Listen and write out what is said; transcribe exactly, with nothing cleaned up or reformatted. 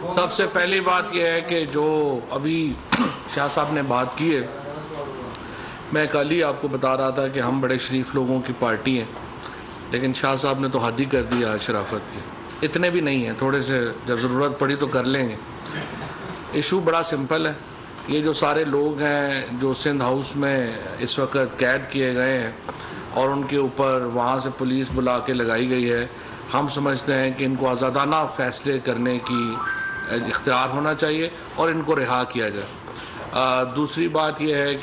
सबसे पहली बात यह है कि जो अभी शाह साहब ने बात की है, मैं कल ही आपको बता रहा था कि हम बड़े शरीफ लोगों की पार्टी हैं, लेकिन शाह साहब ने तो हद ही कर दिया शराफत की। इतने भी नहीं है, थोड़े से जब ज़रूरत पड़ी तो कर लेंगे। इशू बड़ा सिंपल है। ये जो सारे लोग हैं जो सिंध हाउस में इस वक्त कैद किए गए हैं और उनके ऊपर वहाँ से पुलिस बुला के लगाई गई है, हम समझते हैं कि इनको आज़ादाना फ़ैसले करने की इख्तियार होना चाहिए और इनको रिहा किया जाए। आ, दूसरी बात यह है कि